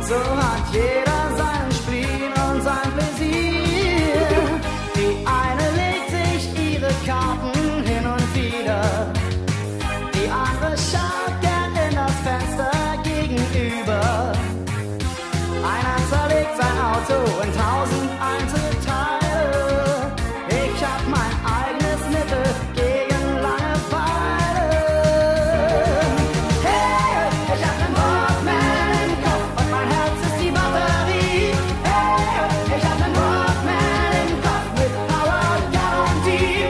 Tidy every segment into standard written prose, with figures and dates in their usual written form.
So hat jeder seinen Spleen und sein Pläsier. Die eine legt sich ihre Karten hin und wieder. Die andere schaut gern in das Fenster gegenüber. Einer zerlegt sein Auto in 1000 Einzelteile. Ich hab mein eigenes Mittel gegen Langeweile. Hey, ich hab nen Walkman im Kopf und mein Herz ist die Batterie. Hey, ich hab nen Walkman im Kopf mit Power-Garantie.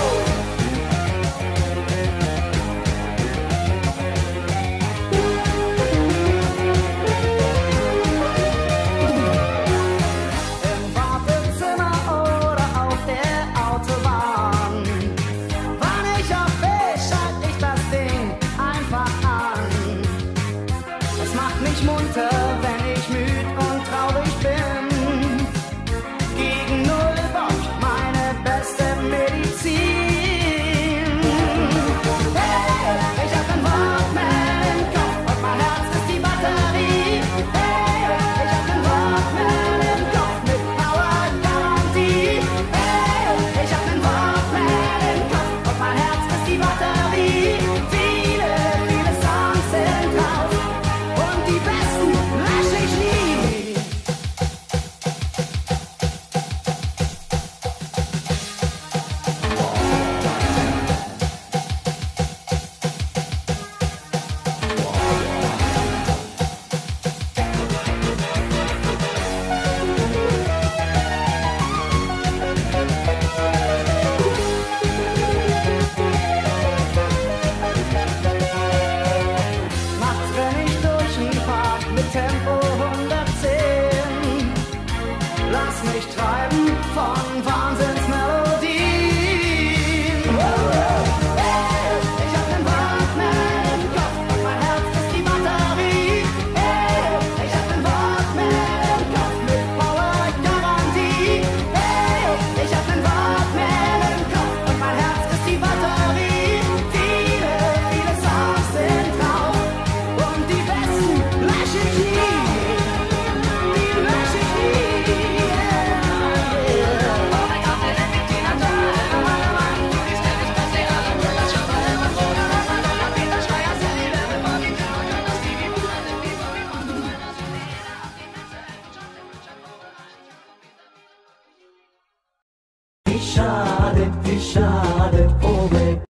Im Wartezimmer oder auf der Autobahn. Wann ich auf will, schalt ich das Ding einfach an. Es macht mich munter, wenn ich müd und traurig bin. Gegen null Bock, meine beste Medizin. Hey, ich hab nen Walkman im Kopf und mein Herz ist die Batterie. Hey, ich hab nen Walkman im Kopf mit Power-Garantie. Hey, ich hab nen Walkman im Kopf und mein Herz ist die Batterie. Viele, viele Songs sind drauf und die besten lösch ich nie. Nachts renn ich durch den Park mit Tempo 110. Lass mich treiben von Wahnsinnsmelodien. Hey, ich hab nen Walkman im Kopf und mein Herz ist die Batterie. Hey, ich hab nen Walkman im Kopf mit Power-Garantie. Hey, ich hab nen Walkman im Kopf und mein Herz ist die Batterie. Viele, viele Songs sind drauf und die besten lösch ich nie. Die lösch ich nie. Oh mein Gott, der lebt die Natur. Du bist der nicht das alle das schon mal immer so. Peter Schreier, Sally, Level, Bobby, Joe, das Stevie, Wonder, Wie schade, oh babe.